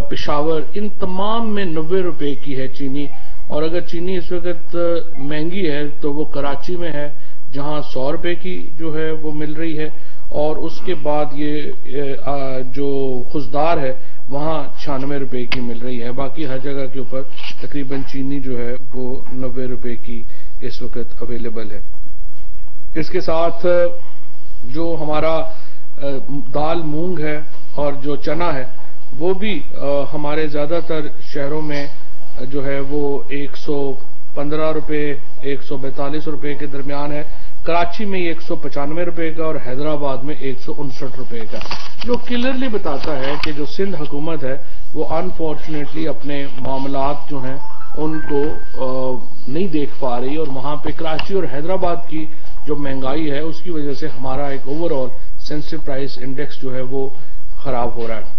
पेशावर, इन तमाम में 90 रुपए की है चीनी। और अगर चीनी इस वक्त महंगी है तो वो कराची में है जहां 100 रुपए की जो है वो मिल रही है, और उसके बाद ये जो खुशदार है वहां 96 रुपए की मिल रही है। बाकी हर जगह के ऊपर तकरीबन चीनी जो है वो 90 रुपए की इस वक्त अवेलेबल है। इसके साथ जो हमारा दाल मूंग है और जो चना है वो भी हमारे ज्यादातर शहरों में जो है वो 115 रुपए 142 रुपए के दरमियान है। कराची में 195 रुपए का और हैदराबाद में 159 रुपए का, जो क्लियरली बताता है कि जो सिंध हुकूमत है वो अनफॉर्चुनेटली अपने मामलात जो हैं उनको नहीं देख पा रही, और वहां पे कराची और हैदराबाद की जो महंगाई है उसकी वजह से हमारा एक ओवरऑल सेंसिटिव प्राइस इंडेक्स जो है वो खराब हो रहा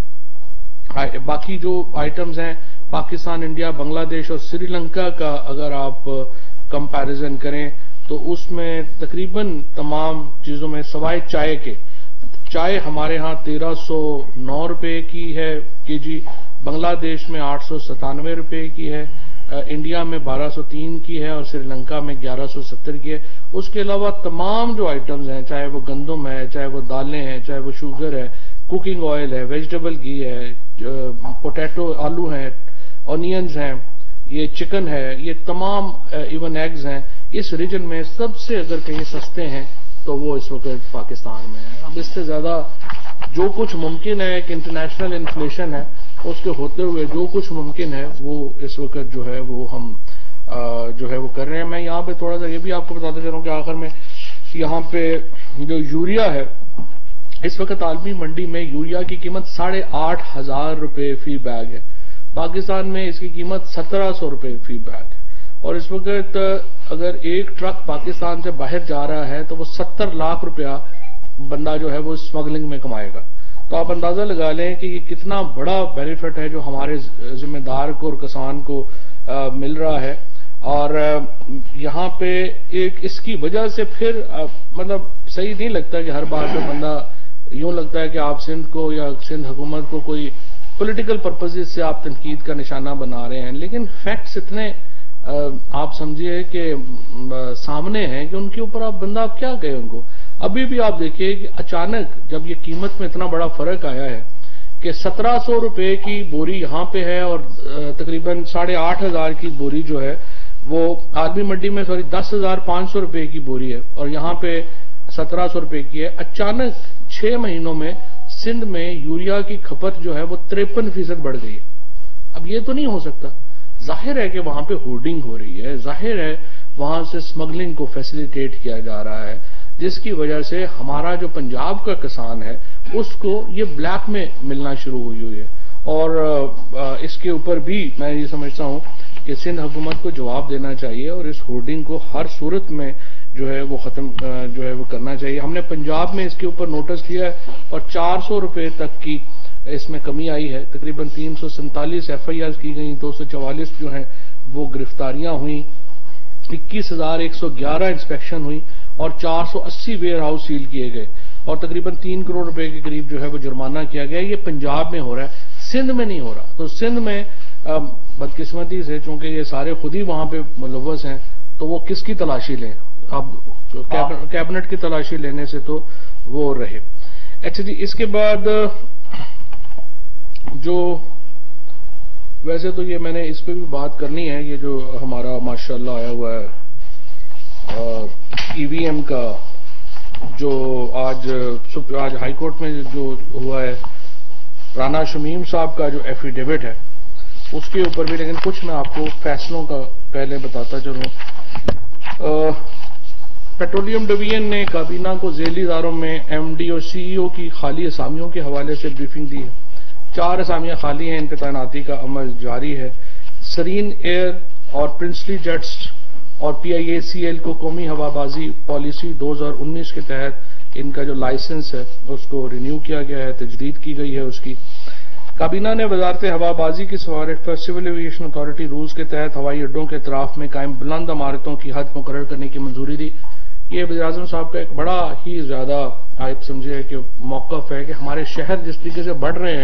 है। बाकी जो आइटम्स हैं पाकिस्तान, इंडिया, बांग्लादेश और श्रीलंका का अगर आप कंपैरिजन करें तो उसमें तकरीबन तमाम चीजों में सवाए चाय के, चाय हमारे यहाँ 1309 रुपए की है केजी, बांग्लादेश में 897 रुपए की है, इंडिया में 1203 की है और श्रीलंका में 1170 की है। उसके अलावा तमाम जो आइटम्स हैं, चाहे वो गंदम है, चाहे वो दालें हैं, चाहे वो शुगर है, कुकिंग ऑयल है, वेजिटेबल घी है, पोटैटो आलू हैं, ऑनियंस हैं, ये चिकन है, ये तमाम इवन एग्स हैं, इस रीजन में सबसे अगर कहीं सस्ते हैं तो वो इस वक्त पाकिस्तान में है। अब इससे ज्यादा जो कुछ मुमकिन है कि इंटरनेशनल इन्फ्लेशन है उसके होते हुए जो कुछ मुमकिन है वो इस वक्त जो है वो हम जो है वो कर रहे हैं। मैं यहाँ पे थोड़ा सा ये भी आपको बताता चलूं कि आखिर में यहाँ पे जो यूरिया है, इस वक्त आलमी मंडी में यूरिया की कीमत 8,500 रुपए फी बैग है। पाकिस्तान में इसकी कीमत 1700 रुपए फी बैग है, और इस वक्त अगर एक ट्रक पाकिस्तान से बाहर जा रहा है तो वो 70 लाख रुपया बंदा जो है वो स्मगलिंग में कमाएगा। तो आप अंदाजा लगा लें कि ये कितना बड़ा बेनिफिट है जो हमारे जिम्मेदार को और किसान को मिल रहा है। और यहाँ पे एक इसकी वजह से फिर मतलब सही नहीं लगता कि हर बार जो बंदा यूं लगता है कि आप सिंध को या सिंध हुकूमत को कोई पॉलिटिकल पर्पसेस से आप तनकीद का निशाना बना रहे हैं, लेकिन फैक्ट्स इतने आप समझिए कि सामने हैं कि उनके ऊपर आप बंदा आप क्या कहें उनको। अभी भी आप देखिए कि अचानक जब ये कीमत में इतना बड़ा फर्क आया है कि 1700 रुपए की बोरी यहाँ पे है और तकरीबन 8,500 की बोरी जो है वो आदमी मंडी में 10,500 रुपए की बोरी है और यहाँ पे 1700 रुपए की है। अचानक 6 महीनों में सिंध में यूरिया की खपत जो है वो 53% बढ़ गई है। अब ये तो नहीं हो सकता, जाहिर है कि वहां पे होर्डिंग हो रही है, जाहिर है वहां से स्मगलिंग को फैसिलिटेट किया जा रहा है, जिसकी वजह से हमारा जो पंजाब का किसान है उसको ये ब्लैक में मिलना शुरू हुई है। और इसके ऊपर भी मैं ये समझता हूं कि सिंध हुकूमत को जवाब देना चाहिए और इस होर्डिंग को हर सूरत में जो है वो खत्म जो है वो करना चाहिए। हमने पंजाब में इसके ऊपर नोटिस लिया है और 400 रुपए तक की इसमें कमी आई है। तकरीबन 347 FIR की गई, 244 जो है वो गिरफ्तारियां हुई, 21,111 इंस्पेक्शन हुई और 480 वेयर हाउस सील किए गए और तकरीबन 3 करोड़ रुपए के करीब जो है वो जुर्माना किया गया। ये पंजाब में हो रहा है, सिंध में नहीं हो रहा। तो सिंध में बदकिस्मती से चूंकि ये सारे खुद ही वहां पे मुलव्वस हैं तो वो किसकी तलाशी लें, अब कैबिनेट की तलाशी लेने से तो वो रहे। अच्छा जी, इसके बाद जो वैसे तो ये मैंने इस पे भी बात करनी है, ये जो हमारा माशाल्लाह आया हुआ है EVM का जो आज हाई कोर्ट में जो हुआ है, राना शमीम साहब का जो एफिडेविट है उसके ऊपर भी, लेकिन कुछ मैं आपको फैसलों का पहले बताता चलूं। पेट्रोलियम डिवीजन ने काबीना को झेली इदारों में MD और CEO की खाली असामियों के हवाले से ब्रीफिंग दी है। 4 असामियां खाली हैं, इन पर तैनाती का अमल जारी है। सरीन एयर और प्रिंसली जेट्स और PIACL को कौमी हवाबाजी पॉलिसी 2019 के तहत इनका जो लाइसेंस है उसको रिन्यू किया गया है, तजदीद की गई है उसकी। काबीना ने वजारत हवाबाजी की सिफारिश पर सिविल एविएशन अथॉरिटी रूल्स के तहत हवाई अड्डों के अतराफ में कायम बुलंद इमारतों की हद मुकर्रर करने की मंजूरी दी। ये वज़ीर-ए-आज़म साहब का एक बड़ा ही ज्यादा आप समझिए कि मौक़िफ़ है कि हमारे शहर जिस तरीके से बढ़ रहे हैं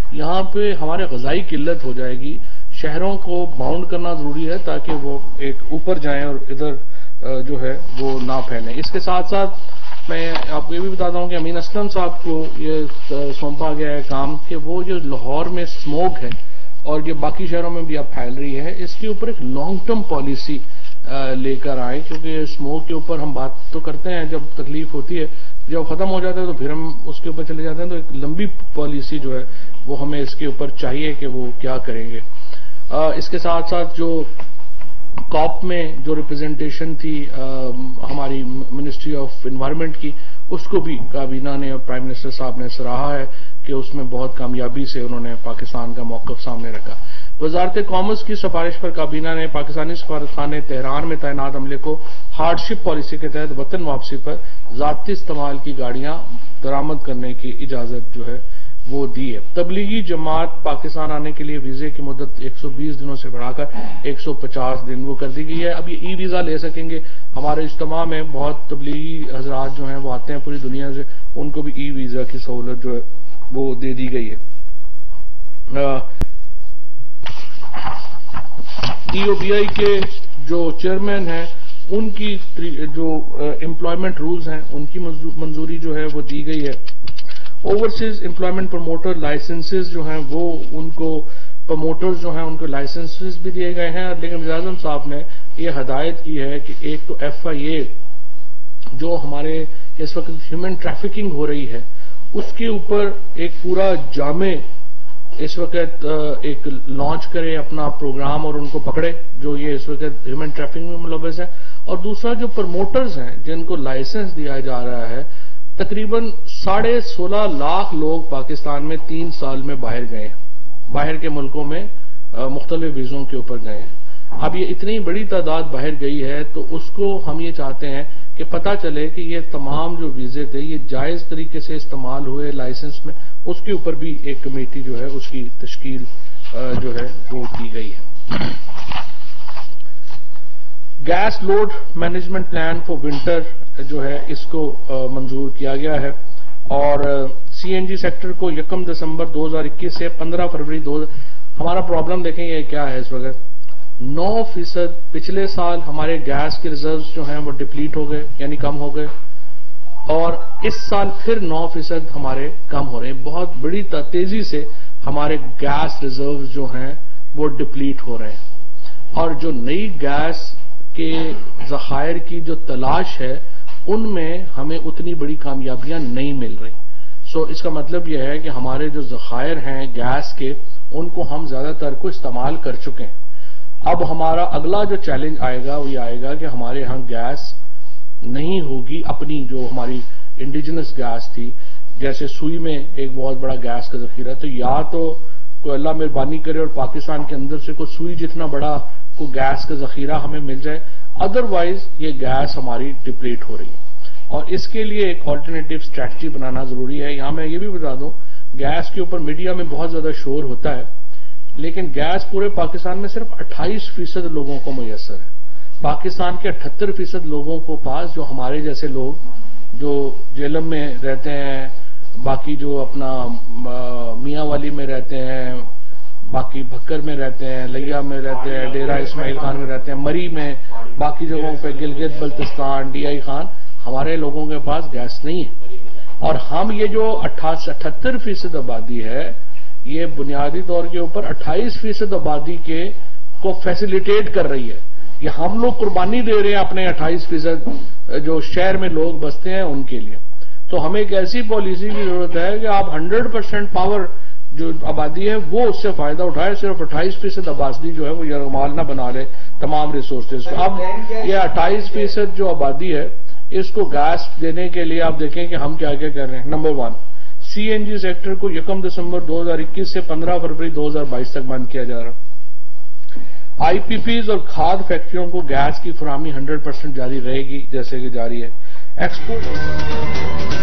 यहाँ पे हमारे गजाई किल्लत हो जाएगी। शहरों को बाउंड करना जरूरी है ताकि वो एक ऊपर जाएं और इधर जो है वो ना फैले। इसके साथ साथ मैं आपको ये भी बताता हूँ कि अमीन असलम साहब को ये सौंपा गया है काम कि वो जो लाहौर में स्मोक है और ये बाकी शहरों में भी अब फैल रही है, इसके ऊपर एक लॉन्ग टर्म पॉलिसी लेकर आए, क्योंकि स्मोक के ऊपर हम बात तो करते हैं जब तकलीफ होती है, जब खत्म हो जाता है तो फिर हम उसके ऊपर चले जाते हैं। तो एक लंबी पॉलिसी जो है वो हमें इसके ऊपर चाहिए कि वो क्या करेंगे। इसके साथ साथ जो कॉप में जो रिप्रेजेंटेशन थी हमारी मिनिस्ट्री ऑफ एनवायरनमेंट की, उसको भी काबीना ने और प्राइम मिनिस्टर साहब ने सराहा है कि उसमें बहुत कामयाबी से उन्होंने पाकिस्तान का मौक़िफ़ सामने रखा। वजारत कॉमर्स की सिफारिश पर काबीना ने पाकिस्तानी सफारतखाने तेहरान में तैनात अमले को हार्डशिप पॉलिसी के तहत वतन वापसी पर ज़ाती इस्तेमाल की गाड़ियां दरामद करने की इजाजत जो है वो दी है। तबलीगी जमात पाकिस्तान आने के लिए वीजे की मुद्दत 120 दिनों से बढ़ाकर 150 दिन वो कर दी गई है। अब ये ई वीजा ले सकेंगे। हमारे इज्तिमा में बहुत तबलीगी हजरात जो हैं वो आते हैं पूरी दुनिया से, उनको भी ई वीजा की सहूलत जो है वो दे दी गई है। ईओबीआई के जो चेयरमैन हैं उनकी जो एम्प्लॉयमेंट रूल्स हैं उनकी मंजूरी जो है वो दी गई है। ओवरसीज एम्प्लॉयमेंट प्रमोटर लाइसेंसेज जो हैं वो उनको प्रमोटर्स जो हैं उनको लाइसेंसेज भी दिए गए हैं, लेकिन वज़ीर आज़म साहब ने ये हदायत की है कि एक तो FIA जो हमारे इस वक्त ह्यूमन ट्रैफिकिंग हो रही है उसके ऊपर एक पूरा जामे इस वक्त एक लॉन्च करे अपना प्रोग्राम और उनको पकड़े जो ये इस वक्त ह्यूमन ट्रैफिकिंग में मुलव्वस है। और दूसरा जो प्रमोटर्स हैं जिनको लाइसेंस दिया जा रहा है, तकरीबन 16.5 लाख लोग पाकिस्तान में 3 साल में बाहर गए हैं, बाहर के मुल्कों में मुख्तलिफ वीजों के ऊपर गए हैं। अब ये इतनी बड़ी तादाद बाहर गई है तो उसको हम ये चाहते हैं कि पता चले कि ये तमाम जो वीजे थे ये जायज तरीके से इस्तेमाल हुए लाइसेंस में, उसके ऊपर भी एक कमेटी जो है उसकी तश्कील जो है वो की गई है। Gas load management plan for winter जो है इसको मंजूर किया गया है और CNG सेक्टर को 1 दिसंबर 2021 से 15 फरवरी 2000। हमारा प्रॉब्लम देखें ये क्या है इस वक्त, 9%। पिछले साल हमारे गैस के रिजर्व्स जो हैं वो डिप्लीट हो गए यानी कम हो गए और इस साल फिर 9% हमारे कम हो रहे हैं। बहुत बड़ी तेजी से हमारे गैस रिजर्व्स जो हैं वो डिप्लीट हो रहे हैं और जो नई गैस के ज़खायर की जो तलाश है उनमें हमें उतनी बड़ी कामयाबियां नहीं मिल रही। सो इसका मतलब यह है कि हमारे जो ज़खायर हैं गैस के उनको हम ज्यादातर को इस्तेमाल कर चुके हैं। अब हमारा अगला जो चैलेंज आएगा वो ये आएगा कि हमारे यहां गैस नहीं होगी अपनी, जो हमारी इंडिजिनस गैस थी, जैसे सुई में एक बहुत बड़ा गैस का जखीरा, तो या तो कोई अल्लाह मेहरबानी करे और पाकिस्तान के अंदर से कोई सुई जितना बड़ा को गैस का जखीरा हमें मिल जाए, अदरवाइज ये गैस हमारी डिप्लीट हो रही है और इसके लिए एक ऑल्टरनेटिव स्ट्रैटेजी बनाना जरूरी है। यहां मैं ये भी बता दूं, गैस के ऊपर मीडिया में बहुत ज्यादा शोर होता है, लेकिन गैस पूरे पाकिस्तान में सिर्फ 28% लोगों को मुयस्सर है। पाकिस्तान के 78% लोगों को पास, जो हमारे जैसे लोग जो जेलम में रहते हैं, बाकी जो अपना मियां वाली में रहते हैं, बाकी भक्कर में रहते हैं, लिया में रहते हैं, डेरा इस्माइल खान में रहते हैं, मरी में, बाकी जगहों पे गिलगित बल्तिस्तान, DI खान, हमारे लोगों के पास गैस नहीं है। और हम ये जो 78% आबादी है, ये बुनियादी तौर के ऊपर 28% आबादी के को फैसिलिटेट कर रही है। ये हम लोग कुर्बानी दे रहे हैं अपने 28% जो शहर में लोग बसते हैं उनके लिए। तो हमें एक ऐसी पॉलिसी की जरूरत है कि आप 100% पावर जो आबादी है वो उससे फायदा उठाए, सिर्फ 28% आबादी जो है वो यरगमाल ना बना ले तमाम रिसोर्सेज को। अब ये 28% जो आबादी है इसको गैस देने के लिए आप देखें कि हम क्या क्या कर रहे हैं। नंबर 1, CNG सेक्टर को 1 दिसंबर 2021 से 15 फरवरी 2022 तक बंद किया जा रहा है। IPPs और खाद फैक्ट्रियों को गैस की फराहमी 100% जारी रहेगी जैसे कि जारी है। एक्सपोर्ट